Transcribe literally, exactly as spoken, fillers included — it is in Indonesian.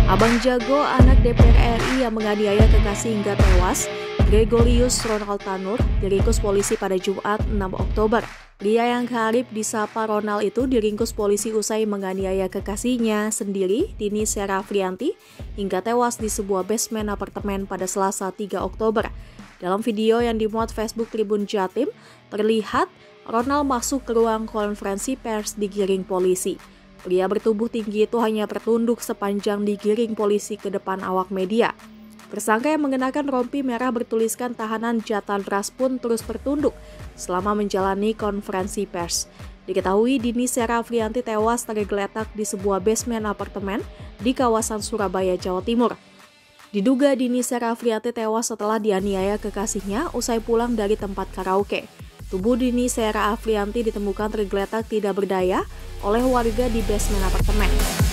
Abang Jago, anak D P R R I yang menganiaya kekasih hingga tewas, Gregorius Ronald Tanur, diringkus polisi pada Jumat enam Oktober. Pria yang kerap disapa Ronald itu diringkus polisi usai menganiaya kekasihnya sendiri, Dini Serafrianti, hingga tewas di sebuah basement apartemen pada Selasa tiga Oktober. Dalam video yang dimuat Facebook Tribun Jatim, terlihat Ronald masuk ke ruang konferensi pers digiring polisi. Pria bertubuh tinggi itu hanya tertunduk sepanjang digiring polisi ke depan awak media. Tersangka yang mengenakan rompi merah bertuliskan tahanan Jatan Ras pun terus tertunduk selama menjalani konferensi pers. Diketahui Dini Serafrianti tewas tergeletak di sebuah basement apartemen di kawasan Surabaya, Jawa Timur. Diduga Dini Serafrianti tewas setelah dianiaya kekasihnya usai pulang dari tempat karaoke. Tubuh Dini Serafrianti ditemukan tergeletak tidak berdaya oleh warga di basement apartemen.